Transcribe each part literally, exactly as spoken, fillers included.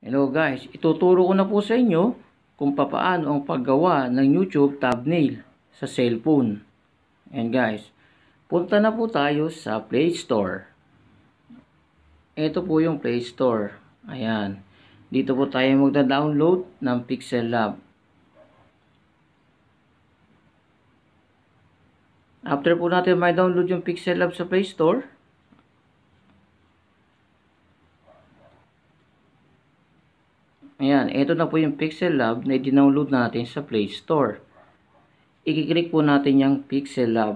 Hello guys, ituturo ko na po sa inyo kung papaano ang paggawa ng YouTube thumbnail sa cellphone. Ayan guys, punta na po tayo sa Play Store. Ito po yung Play Store. Ayan, dito po tayo magda-download ng Pixel Lab. After po natin may download yung Pixel Lab sa Play Store, ayan, ito na po yung Pixel Lab na i-download natin sa Play Store. I-click po natin yung Pixel Lab.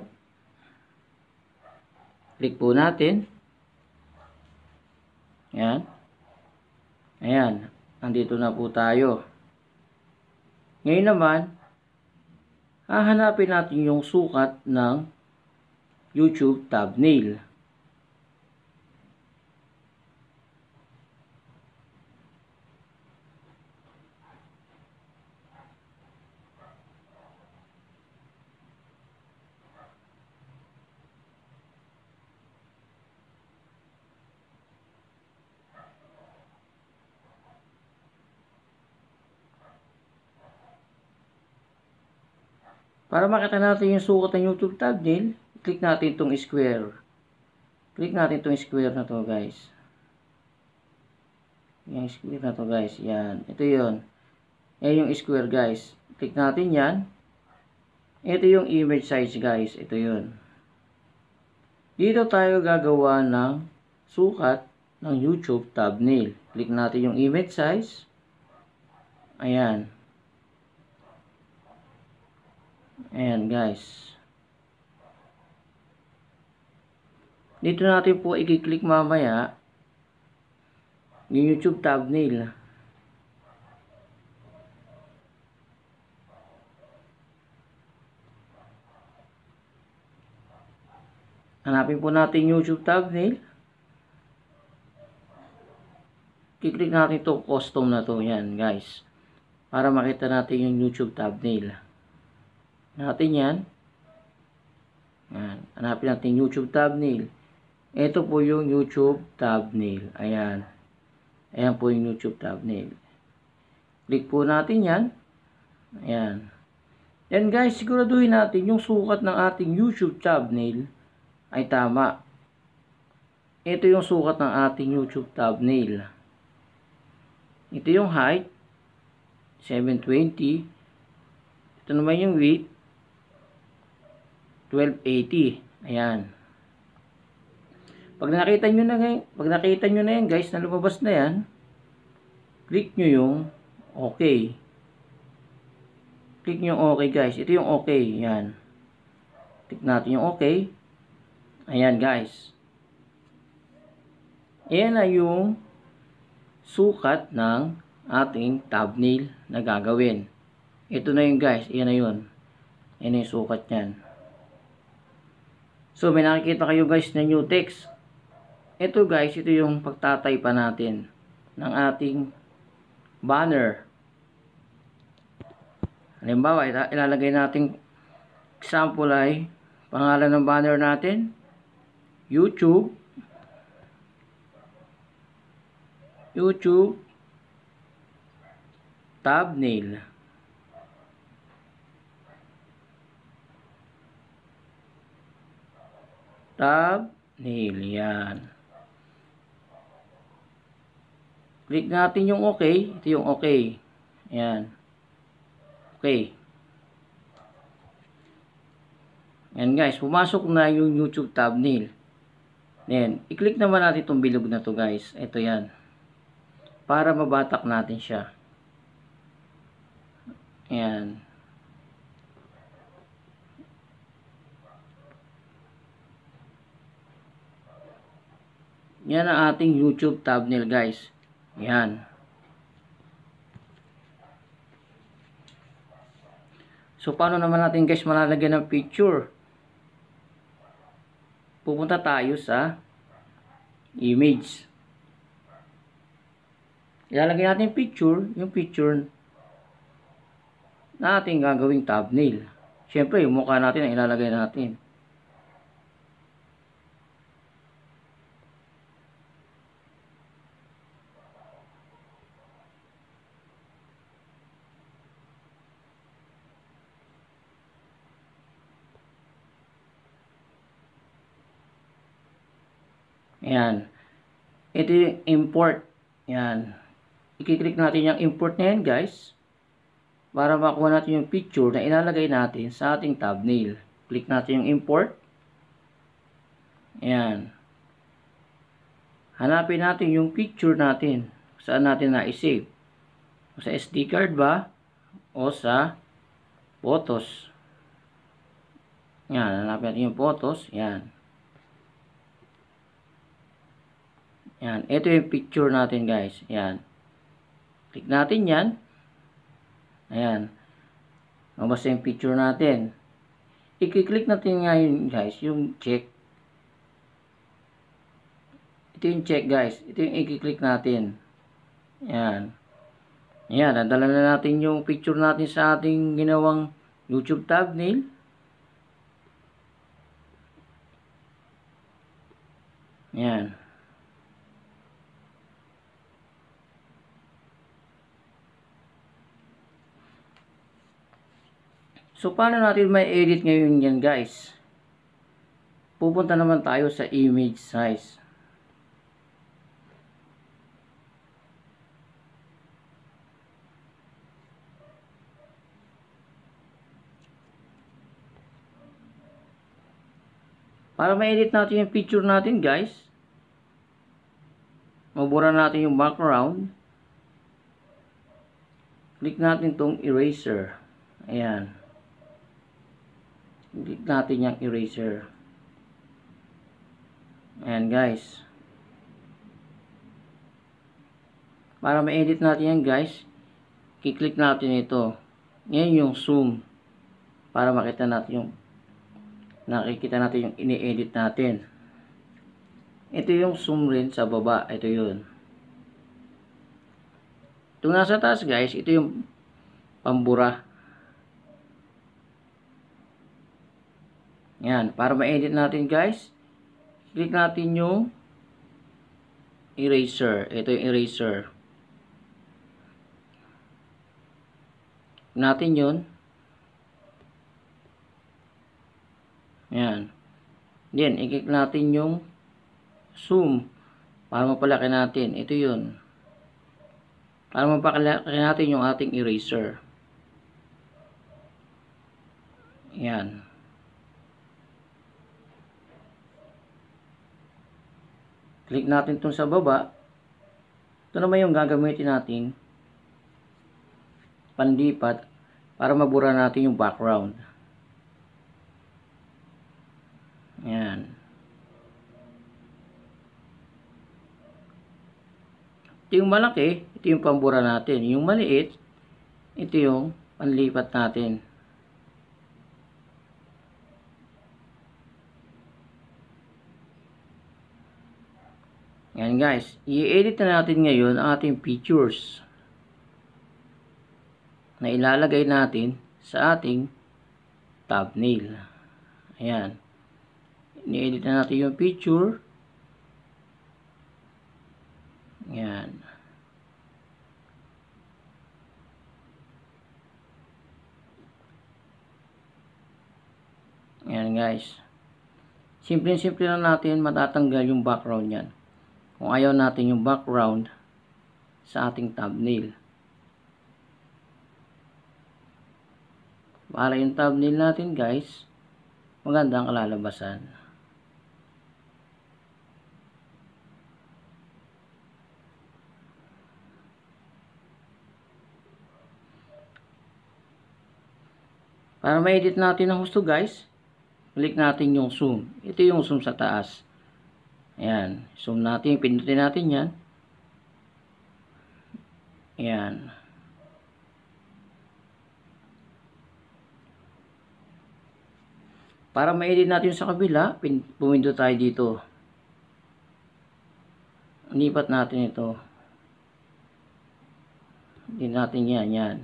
Click po natin. Ayan. Ayan, nandito na po tayo. Ngayon naman, hahanapin natin yung sukat ng YouTube thumbnail. Para makita natin yung sukat ng YouTube thumbnail, click natin itong square. Click natin itong square na to guys. Yung square na to guys. Yan. Ito yun. Yan yung square guys. Click natin yan. Ito yung image size guys. Ito yun. Dito tayo gagawa ng sukat ng YouTube thumbnail. Click natin yung image size. Ayan. Ayan guys. Dito natin po i-click mamaya yung YouTube thumbnail. Hanapin po natin yung YouTube thumbnail. I-click natin to custom na to. Yan guys. Para makita natin yung YouTube thumbnail. Natin yan. Yan. Hanapin natin YouTube thumbnail. Ito po yung YouTube thumbnail. Ayan. Ayan po yung YouTube thumbnail. Click po natin yan. Ayan. Yan guys, siguraduhin natin yung sukat ng ating YouTube thumbnail ay tama. Ito yung sukat ng ating YouTube thumbnail. Ito yung height, seven twenty. Ito naman yung width, twelve eighty. Ayan. Pag nakita nyo na, pag nakita nyo na yan guys, na lumabas na yan, click nyo yung okay. Click nyo yung okay guys. Ito yung okay. Yan. Click natin yung okay. Ayan guys. Ayan na yung sukat ng ating thumbnail na gagawin. Ito na yun guys. Ayan na yun. Ayan na yung sukat nyan. So may nakikita kayo guys na new text. Ito guys, ito yung pagtatay pa natin ng ating banner. Halimbawa, ilalagay natin example ay pangalan ng banner natin, YouTube. YouTube thumbnail. Thumbnail. Yan. Click natin yung okay. Ito yung okay. Yan. Okay. Yan guys. Pumasok na yung YouTube thumbnail. Then, i-click naman natin itong bilog na to guys. Ito yan. Para mabatak natin siya. Yan. Yan ang ating YouTube thumbnail guys. Yan. So, paano naman natin guys malalagyan ng picture? Pupunta tayo sa image. Ilalagay natin yung picture, yung picture na ating gagawing thumbnail. Siyempre, yung mukha natin ang ilalagay natin. Ayan. Ito yung import. Ayan. I-click natin yung import na yan, guys. Para makuha natin yung picture na ilalagay natin sa ating thumbnail. Click natin yung import. Ayan. Hanapin natin yung picture natin. Saan natin na-save. Sa S D card ba? O sa photos. Yan. Hanapin natin yung photos. Yan. Yan. Ito yung picture natin, guys. Yan. Click natin yan. Ayan. Mabasa yung picture natin. I-click natin ngayon, guys, yung check. Ito yung check, guys. Ito yung i-click natin. Ayan. Ayan. Nadala na natin yung picture natin sa ating ginawang YouTube thumbnail. Ayan. So, paano natin may edit ngayon yan, guys? Pupunta naman tayo sa image size. Para ma-edit natin yung picture natin, guys, mabura natin yung background. Click natin tong eraser. Ayan. Click natin yung eraser. Ayan, guys. Para ma-edit natin yan, guys, i-click natin ito. Ngayon yung zoom. Para makita natin yung nakikita natin yung ini-edit natin. Ito yung zoom rin sa baba. Ito yun. Itong nasa taas, guys, ito yung pambura. Yan. Para ma-edit natin, guys, click natin yung eraser. Ito yung eraser. Natin yun. Yan. Then, i-click natin yung zoom. Para mapalaki natin. Ito yun. Para mapalaki natin yung ating eraser. Yan. Click natin itong sa baba. Ito naman yung gagamitin natin panlipat para mabura natin yung background. Yan. Ito yung malaki, ito yung pambura natin. Yung maliit, ito yung panlipat natin. Yan, guys. I-edit na natin ngayon ang ating pictures na ilalagay natin sa ating thumbnail. Ayan. I-edit na natin yung picture. Ayan. Ayan, guys. Simple-simple na natin matatanggal yung background yan. Kung ayaw natin yung background sa ating thumbnail. Para yung thumbnail natin, guys, maganda ang kalalabasan. Para ma-edit natin ang gusto, guys, click natin yung zoom. Ito yung zoom sa taas. Ayan. Zoom natin. Pindutin natin yan. Ayan. Para ma-edit natin sa kabila, pumindot tayo dito. Lipat natin ito. Hindi natin yan. Yan.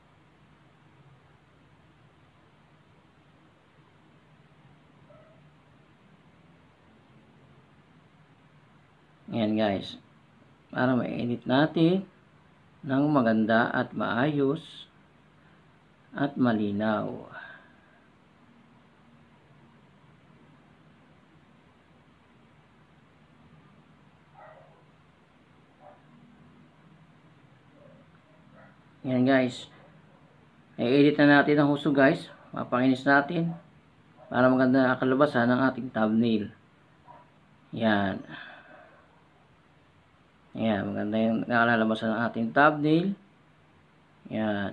Ayan, guys. Para ma-edit natin ng maganda at maayos at malinaw. Yan guys. I-edit na natin ang husto guys. Mapanginis natin. Para maganda ang kalabasan ng ating thumbnail. Yan. Yan. Maganda yung nakalabasan ng ating thumbnail. Yan.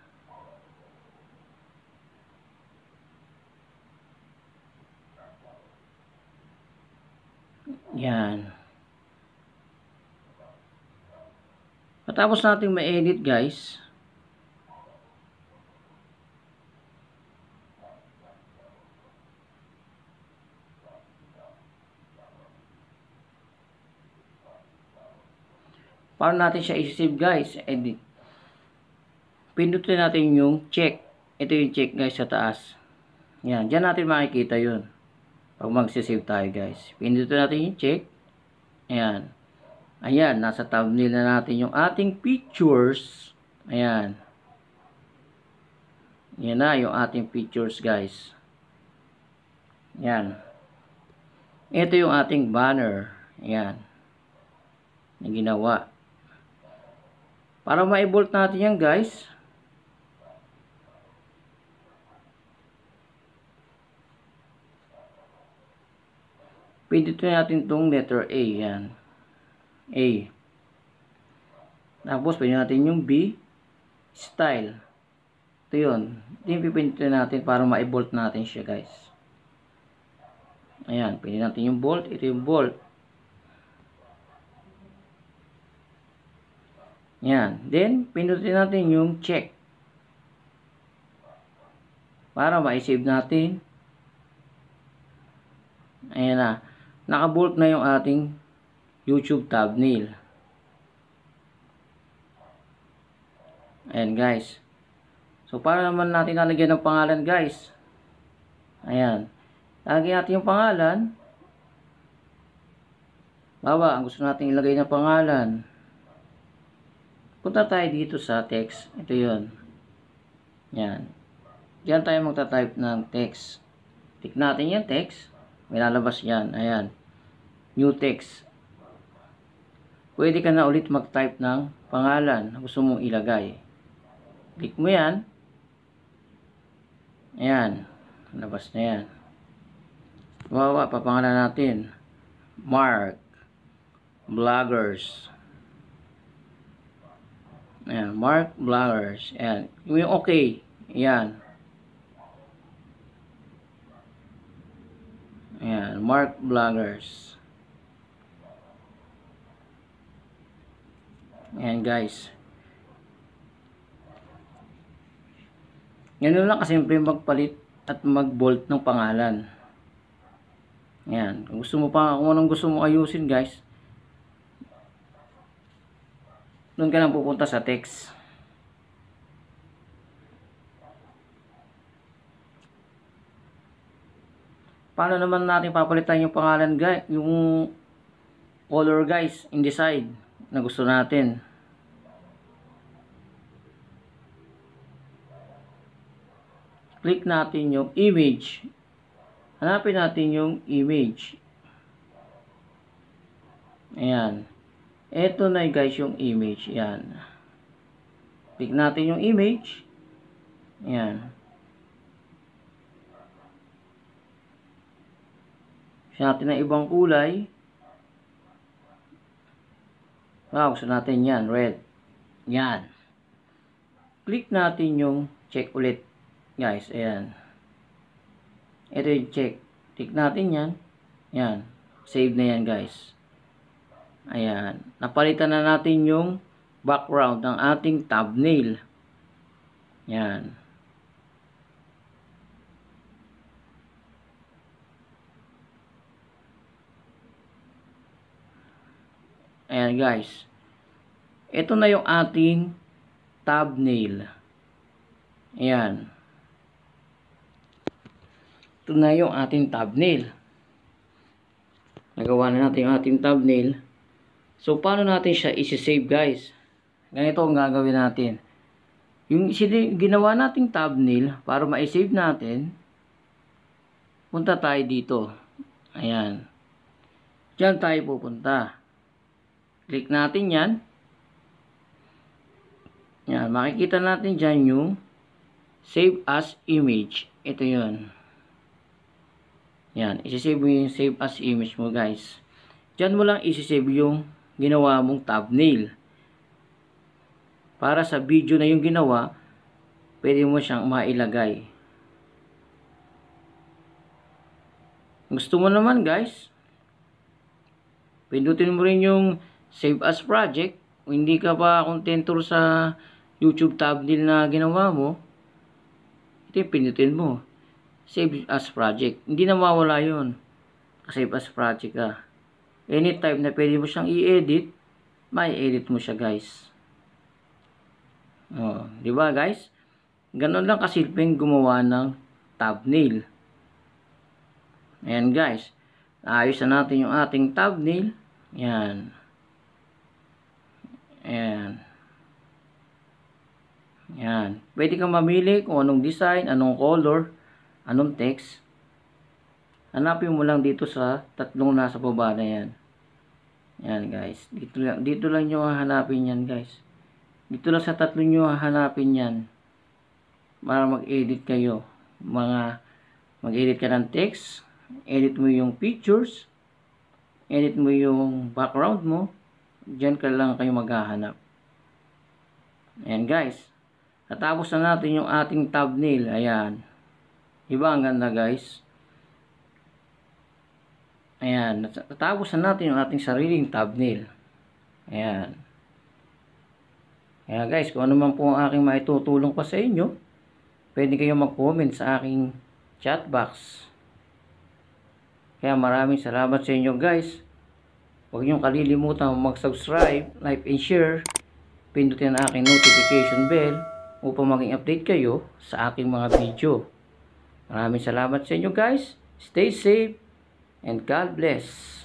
Yan. Matapos natin ma-edit guys, paano natin siya i-save guys? Edit. Pindutin natin yung check. Ito yung check guys sa taas. Yan. Diyan natin makikita yun. Pag mag-save tayo guys. Pindutin natin yung check. Ayan. Ayan. Nasa thumbnail na natin yung ating pictures. Ayan. Yan na yung ating pictures guys. Yan. Ito yung ating banner. Ayan. Na ginawa. Para ma-bolt natin yan guys. Pindutin natin itong letter A. Yan. A. Tapos pindutin natin yung B. Style. Ito yun. Ito yung pipindutin natin para ma-bolt natin siya guys. Ayan. Pindutin natin yung bolt. Ito yung bolt. Yan. Then, pindutin natin yung check. Para ma-save natin. Ayan na. Naka-bolt na yung ating YouTube thumbnail. Ayan guys. So, para naman natin lalagyan ng pangalan guys. Ayan. Lalagyan natin yung pangalan. Baba, ang gusto natin ilagay na pangalan. Punta tayo dito sa text. Ito yun. Yan. Diyan tayo magta-type ng text. Tick natin yung text. May lalabas yan. Ayan. New text. Pwede ka na ulit mag-type ng pangalan na gusto mong ilagay. Click mo yan. Ayan. Labas na yan. Wawa, papangalan natin. Mark. Vloggers. Ayan. Mark Vloggers. Ayan. Yung okay. Ayan. Ayan, Mark Vloggers. Ayan guys. Ganun lang kasimple magpalit at mag-bolt ng pangalan. Ayan. Kung gusto mo pa, kung anong gusto mo ayusin guys, doon ka lang pupunta sa text. Paano naman natin papalitan yung pangalan guys, yung color guys, in the side na gusto natin. Click natin yung image. Hanapin natin yung image. Ayan. Ito na guys yung image. Ayan. Click natin yung image. Ayan. Gusto natin ng ibang kulay. Wow, gusto natin yan. Red. Yan. Click natin yung check ulit. Guys, ayan. Ito yung check. Click natin yan. Yan. Save na yan guys. Ayan. Napalitan na natin yung background ng ating thumbnail. Yan. Ayan guys. Ito na yung ating thumbnail. Ayan. Ito na yung ating thumbnail. Nagawa na natin yung ating thumbnail. So, paano natin siya isi-save guys? Ganito ang gagawin natin. Yung ginawa nating thumbnail, para ma-save natin, punta tayo dito. Ayan. Diyan tayo pupunta. Click natin yan. Yan, makikita natin dyan yung save as image. Ito yun. Yan, isisave mo yung save as image mo guys. Dyan mo lang isisave yung ginawa mong thumbnail. Para sa video na yung ginawa, pwede mo siyang mailagay. Gusto mo naman guys, pindutin mo rin yung save as project. Kung hindi ka pa contentor sa YouTube thumbnail na ginawa mo, ito yung pindutin mo. Save as project. Hindi na mawala yun. Save as project ka. Anytime na pwede mo siyang i-edit, may edit mo siya guys. Oh, di ba guys? Ganun lang kasilping gumawa ng thumbnail. Ayan guys. Ayos na natin yung ating thumbnail. Ayan. Ayan. Ayan. Pwede kang mamili kung anong design, anong color, anong text. Hanapin mo lang dito sa tatlong nasa baba na yan. Yan guys. Dito lang, dito lang nyo hahanapin yan guys. Dito lang sa tatlong nyo hahanapin yan. Para mag-edit kayo. Mga mag-edit ka ng text. Edit mo yung pictures. Edit mo yung background mo. Diyan ka lang kayo maghahanap. Ayan guys. Natapos na natin yung ating thumbnail. Ayan. Diba ang ganda guys? Ayan. Natapos na natin yung ating sariling thumbnail. Ayan. Ayan guys. Kung ano man po ang aking maitutulong pa sa inyo, pwede kayo mag-comment sa aking chat box. Kaya maraming salamat sa inyo guys. Huwag niyong kalilimutan mag-subscribe, like and share. Pindutin ang aking notification bell upang maging update kayo sa aking mga video. Maraming salamat sa inyo guys. Stay safe and God bless.